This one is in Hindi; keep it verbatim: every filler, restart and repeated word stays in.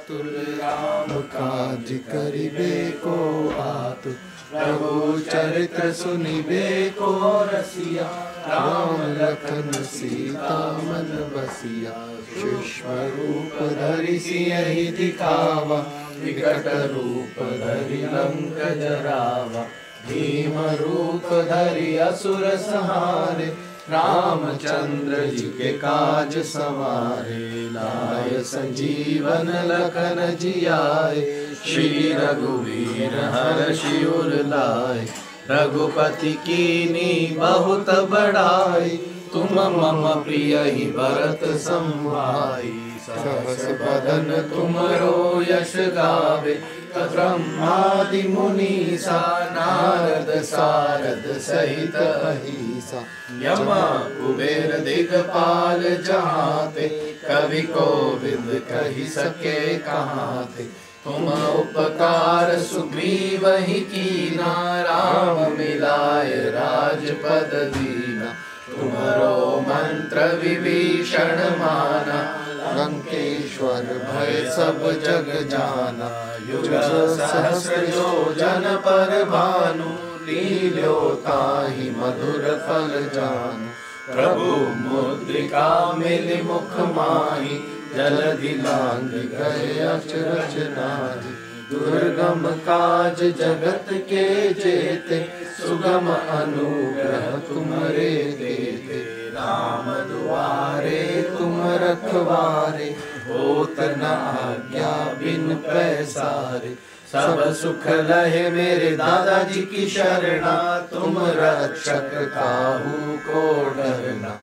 तुल राम काज करिबे को आतुर। प्रभु चरित्र सुनिबे को रसिया, राम लखन सीता मन बसिया। सूक्ष्म रूप धरि सियहि दिखावा, विकट रूप धरि लंक जरावा। भीम रूप धरि असुर संहारे, रामचंद्र जी के काज सवारे। लाय संजीवन लखन जियाए, श्री रघुवीर हर्षि उर लाए। रघुपति कीनी बहुत बड़ाई, तुम मम प्रिय ही भरत सम भाई। सहस बदन तुमरो यश गावे, ब्रह्मादि मुनीसा। नारद सारद सहित अहिसा, यम कुबेर दिगपाल जहाते। कवि कोविद कहि सके कहाते, तुम उपकार सुग्रीव ही कीना। राम मिलाय राजपद दीना, तुम्हारो मंत्र विभीषण माना। लंकेश्वर भय सब जग जाना, युग सहस्र जो जन पर भानु। लील्यो ताहि मधुर फल जानु, प्रभु मुद्रिका मिलि मुख माहि। जलधि लांघ गए अचरज नाहि, दुर्गम काज जगत के जेते। सुगम अनुग्रह तुम्हारे देते, राम दुआरे तुम रखवारे। होत न आज्ञा बिन पैसारे, सब सुख लहे मेरे दादाजी की शरणा। तुम रक्षक काहू को डरना।